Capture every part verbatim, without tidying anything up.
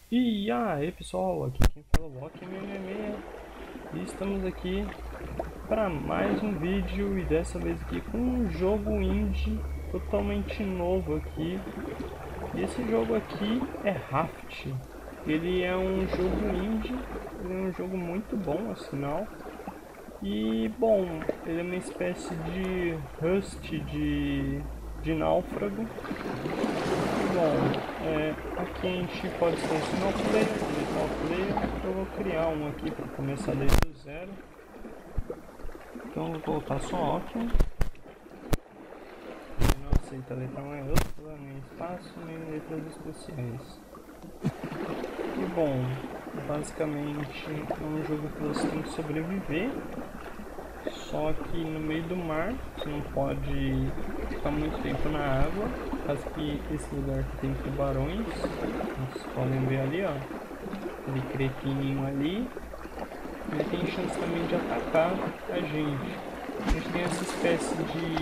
E aí pessoal, aqui quem fala é o Walker seis seis seis e estamos aqui para mais um vídeo e dessa vez aqui com um jogo indie totalmente novo aqui. E esse jogo aqui é Raft. Ele é um jogo indie, ele é um jogo muito bom, afinal. E bom, ele é uma espécie de Rust de, de náufrago. Bom, é, aqui a gente pode selecionar o player, editar o player. Eu vou criar um aqui para começar desde o zero. Então eu vou colocar só Option. Não aceita letra maiúscula, nem espaço, nem letras especiais. E bom, basicamente é um jogo que você tem que sobreviver. Só que no meio do mar, você não pode ficar muito tempo na água, por causa que esse lugar aqui tem tubarões. Vocês podem ver ali, ó, aquele cretininho ali. Ele tem chance também de atacar a gente. A gente tem essa espécie de,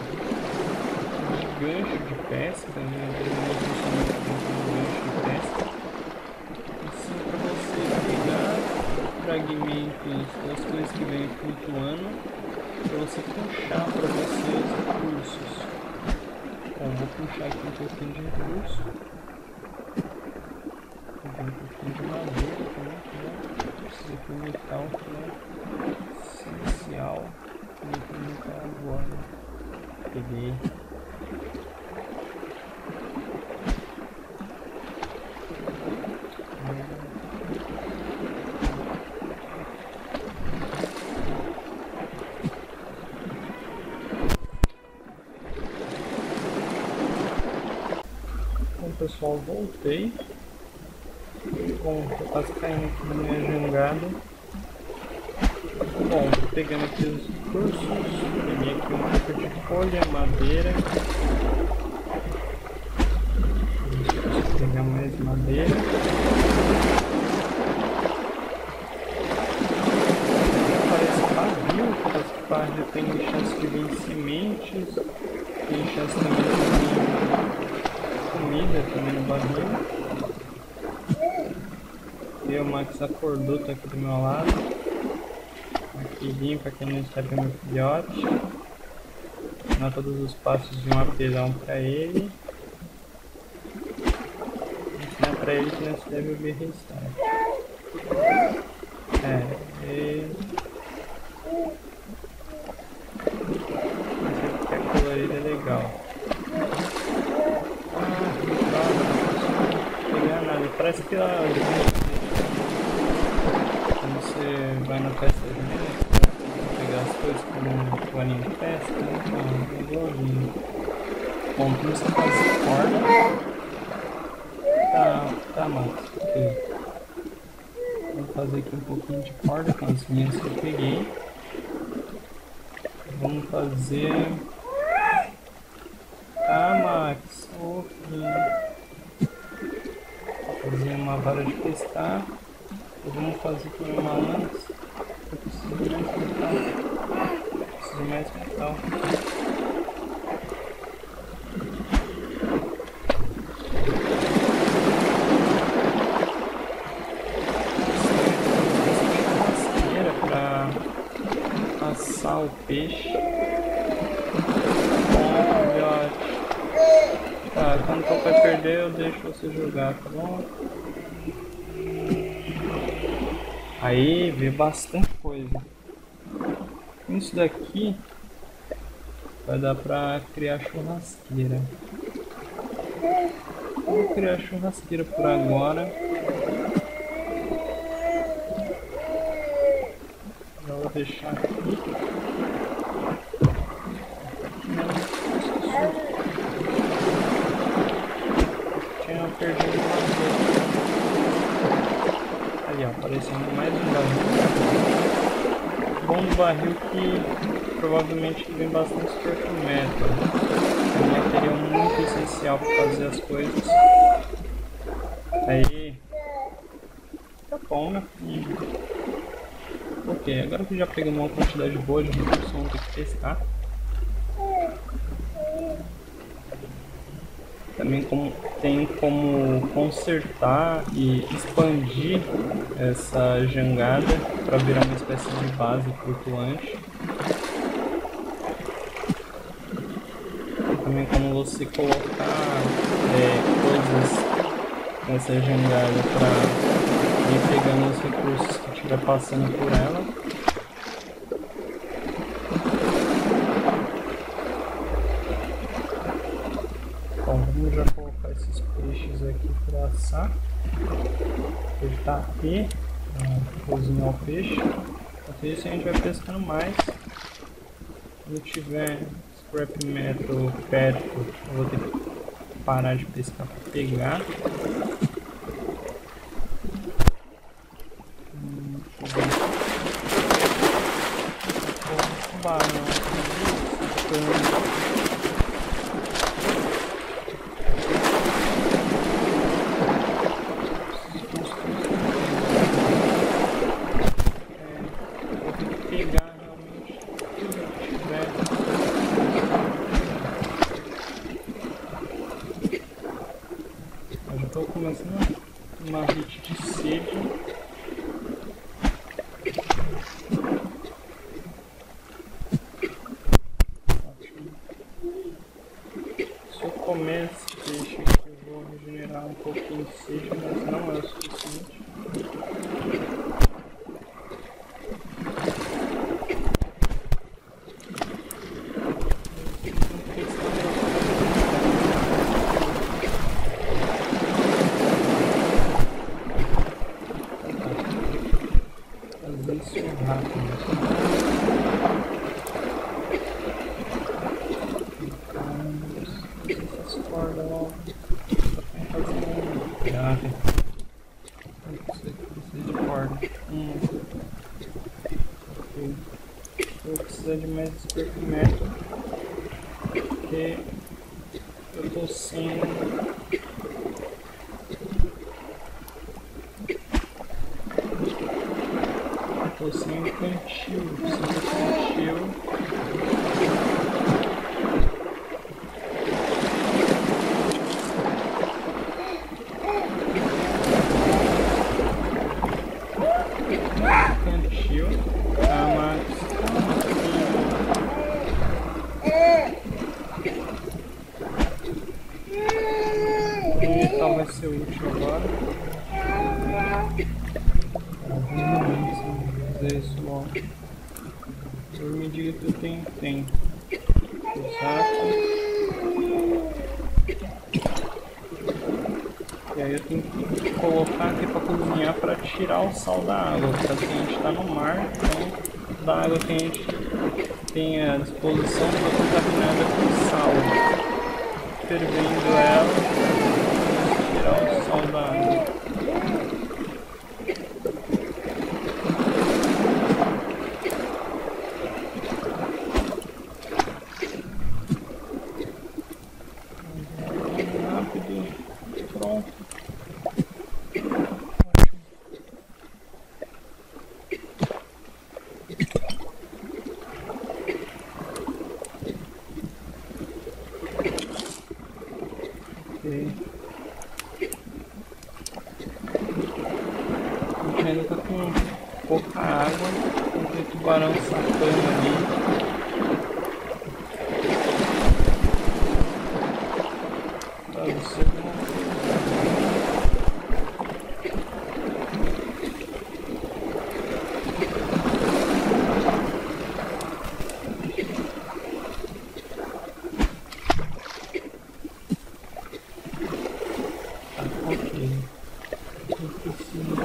de gancho de pesca, né? Ele não funciona dentro do gancho de pesca. Assim, para você pegar fragmentos das coisas que vêm flutuando, para você puxar para você os recursos. Bom, vou puxar aqui um pouquinho de recurso. Vou um pouquinho de madeira também, que é preciso aqui um metal que é essencial. Vou metal agora. Peguei. Bom pessoal, voltei. Bom, tô quase caindo aqui na minha jangada. Bom, pegando aqui os recursos, peguei aqui um pouco de folha, madeira. Deixa eu pegar mais madeira. Parece barril, porque esse barril tem chance de vir sementes, tem chance também de vir comida também no barril. E o Max acordou, tá aqui do meu lado. Aqui limpa, quem não sabe, é meu filhote. Dá todos os passos de um apelão pra ele. Ensinar pra ele que não se deve ouvir restart. É, e... esse aqui que é colorido é legal. Ah, que não pegar nada. Parece que ela... você vai na festa junina, pegar as coisas como o anime de festa, então é igualzinho. Bom, vamos fazer corda. Tá, tá, Max, ok. Vou fazer aqui um pouquinho de corda com as linhas que eu peguei. Vamos fazer... Ah, Max, ok. Vou fazer uma vara de pescar. Vamos fazer com uma lança. Eu preciso de mais metal. Eu preciso de mais metal. Churrasqueira para assar o peixe. Bom, filhote. Tá, quando o papai perder eu deixo você jogar, tá bom? Aí vê bastante coisa. Isso daqui vai dar pra criar churrasqueira. Vou criar churrasqueira por agora. Já vou deixar aqui. Tinha perdido uma coisa. Ali, ó, aparecendo mais um barril. Bom do barril que provavelmente vem bastante scrap metal. É um material muito essencial para fazer as coisas. Aí. Tá bom, né? Ok, agora que já pegamos uma quantidade boa de recursos, vamos ter que pescar. Tá Também como, tem como consertar e expandir essa jangada para virar uma espécie de base flutuante. Também como você colocar é, coisas nessa jangada para ir pegando os recursos que estiver passando por ela. Bom, vamos já colocar esses peixes aqui para assar. Ele tá aqui, cozinhar o peixe. Enquanto isso a gente vai pescando mais. Quando tiver scrap metal perto, eu vou ter que parar de pescar para pegar. Hum, tubarão. Estou começando uma hit de sede. Ótimo. Se eu comer esse peixe aqui, eu vou regenerar um pouquinho de sede, mas não é o suficiente. Isso rápido. Essas cordas logo. Fazer um grave. Isso aqui precisa de corda. Hum. Ok. Eu vou precisar de mais scrap metal. Porque eu tô sem. Tô sem um cantil, preciso de cantil. Cantil. Ah, mas... O metal vai ser útil agora. Isso logo. Eu me diga que eu tenho tempo. Exato. E aí eu tenho que colocar aqui para cozinhar para tirar o sal da água, porque assim a gente está no mar, então da água que a gente tem a disposição está contaminada com sal. Fervendo ela, tirar o sal da água. Pronto. Ok. A gente ainda tá com pouca água, tem tubarão sacando ali. Tá, você não... Ok. Eu preciso...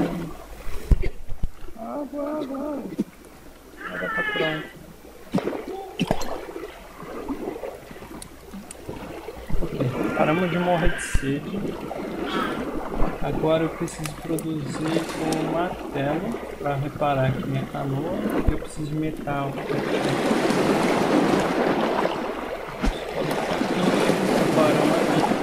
Água, água, água. A água tá pronta. Ok. Paramos de morrer de sede. Agora eu preciso produzir um martelo para reparar aqui minha canoa. Eu preciso de metal. Pode ficar aqui um tubarão ali.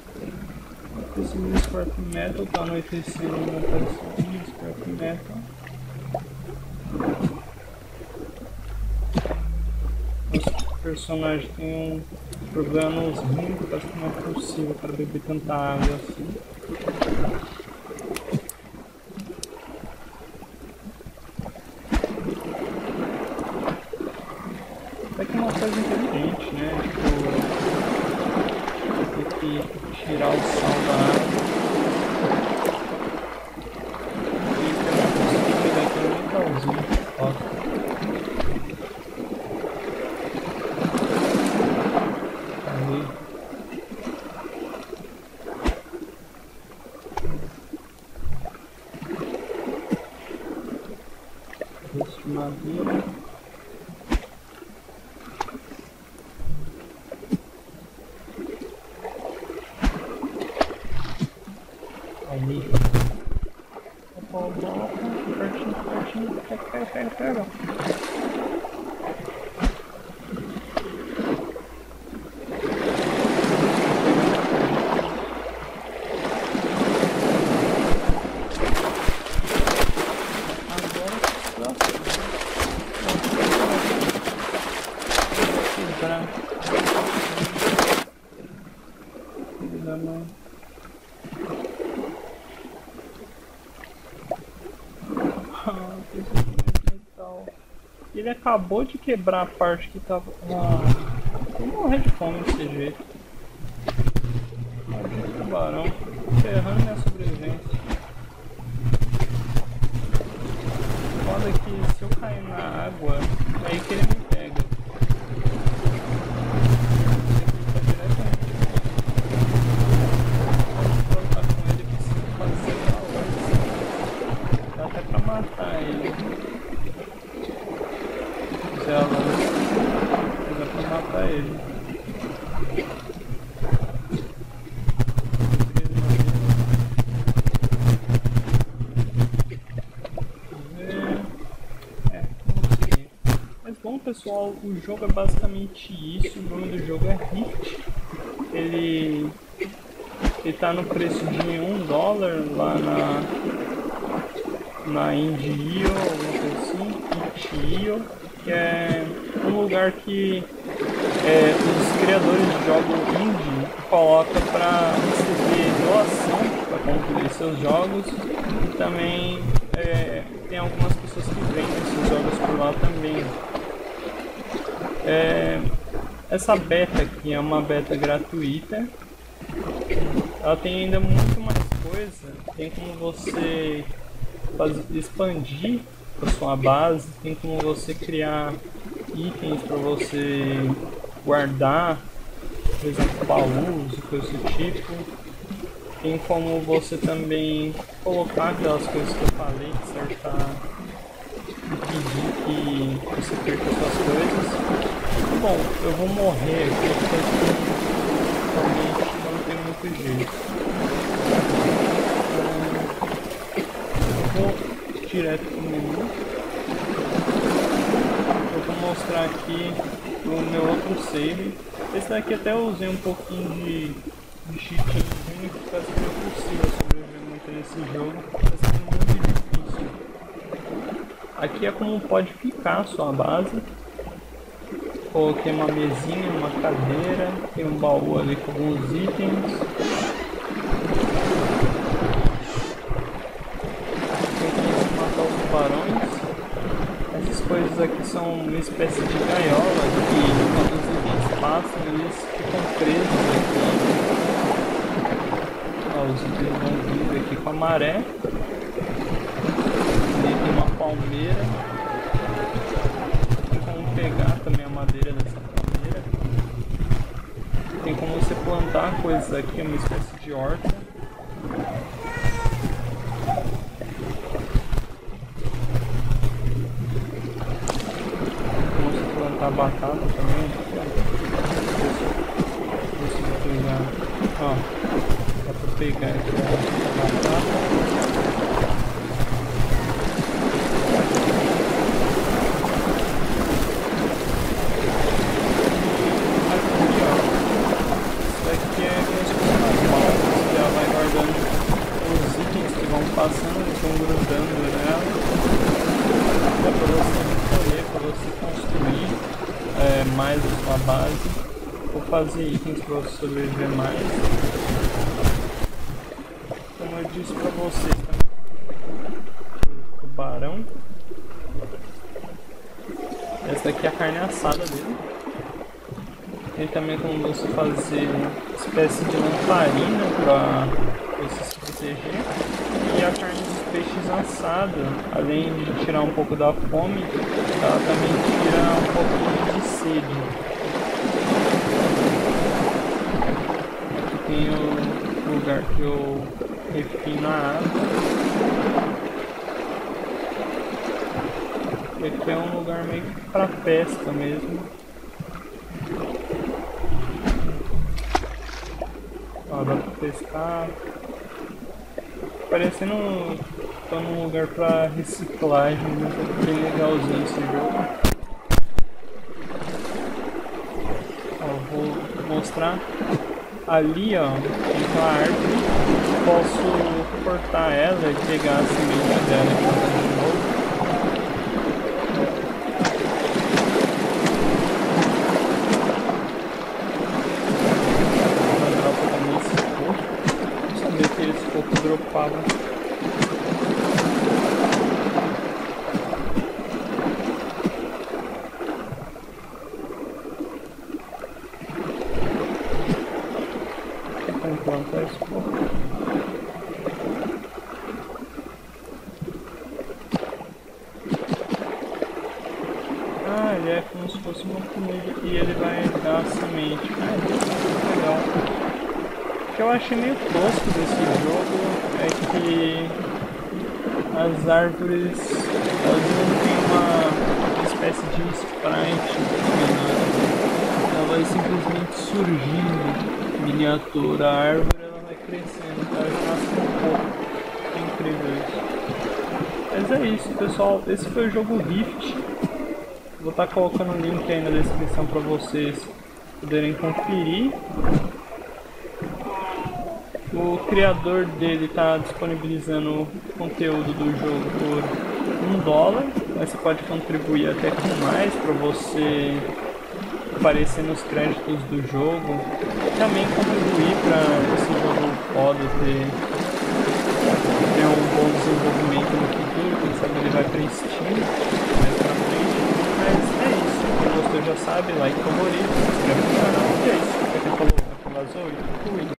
Preciso de scrap metal, tá anoitecendo, não apareceu scrap metal. personagem tem um problema nos rins, acho que não é possível para beber tanta água assim. Até que é uma coisa inteligente, né? Tipo, tem que tirar o sal da água. E também consegui pegar aqui no metalzinho. Ó. De madeira. Ali. Opa, opa, opa. Pertinho, pertinho. Pega, pega, pega, pega. Ele acabou de quebrar a parte que tava. Ah, vou morrer de fome desse jeito. Maldito tubarão, ferrando minha sobrevivência. Foda que se eu cair na água, é aí que ele me pega. Pra lutar com ele, preciso fazer valores. Dá até pra matar ele. Ela dá pra matar ele. É, consegui. Mas bom, pessoal, o jogo é basicamente isso. O nome do jogo é Rift. Ele ele tá no preço de um dólar lá na na Indie dot io, alguma coisa assim, Rift ponto io. Que é um lugar que é, os criadores de jogos indie colocam para receber doação para concluir seus jogos, e também é, tem algumas pessoas que vendem seus jogos por lá também. É, essa beta aqui é uma beta gratuita, ela tem ainda muito mais coisa, tem como você fazer, expandir a sua base, tem como você criar itens para você guardar, por exemplo, baús e coisas do tipo. Tem como você também colocar aquelas coisas que eu falei, que serve para impedir que você perca suas coisas. Bom, eu vou morrer aqui porque realmente não tem muito jeito. Eu vou direto pro menu. Eu vou mostrar aqui o meu outro save. Esse daqui até eu usei um pouquinho de, de cheatzinho, que parece que é possível sobreviver muito nesse jogo, está sendo muito difícil. Aqui é como pode ficar a sua base. Coloquei uma mesinha, uma cadeira, tem um baú ali com alguns itens. Tubarões. Essas coisas aqui são uma espécie de gaiola que quando os itens passam eles ficam presos aqui. Ó, os itens vão vindo aqui com a maré. Ali tem uma palmeira. Tem como pegar também a madeira dessa palmeira. Tem como você plantar coisas aqui, uma espécie de horta. A batata também. Deixa eu pegar. Ó, dá pra pegar aqui a batata. Aqui, ó. Isso daqui é como se fosse uma bala. Você já vai guardando os itens que vão passando, eles vão grudando nela. Dá pra você escolher, pra você construir. É, mais a sua base, ou fazer itens para você sobreviver mais. Como eu disse para vocês, o tubarão. Essa daqui é a carne assada dele. Tem também como você fazer uma espécie de lamparina para você se proteger. E a carne dos peixes assada, além de tirar um pouco da fome, ela também tira um pouco de sede. Aqui tem o lugar que eu refino a água. E aqui é um lugar meio que para pesca mesmo. Ó, dá pra pescar. Parecendo tô num lugar pra reciclagem, mas é bem legalzinho esse jogo. Ó, vou mostrar. Ali, ó, tem aquela árvore. Posso cortar ela e pegar a semente dela e plantar de novo. Esse pouco dropava. Vou plantar esse pouco. Ah, ele é como se fosse uma comida e ele vai dar a semente. Ah, é legal. O que eu achei meio tosco desse jogo é que as árvores, elas não têm uma espécie de sprite, ela vai simplesmente surgindo miniatura, a árvore ela vai crescendo, ela nasce um pouco, é incrível isso. Mas é isso, pessoal, esse foi o jogo Rift, vou estar colocando o link aí na descrição para vocês poderem conferir. O criador dele está disponibilizando o conteúdo do jogo por um dólar, mas você pode contribuir até com mais para você aparecer nos créditos do jogo. Também contribuir para esse jogo foda ter, ter um bom desenvolvimento no futuro, quem sabe ele vai para Steam mais pra frente. Mas é isso, quem gostou já sabe, like, favorito, se inscreve no canal e é isso. Pra quem falou, aqui vazou e fui.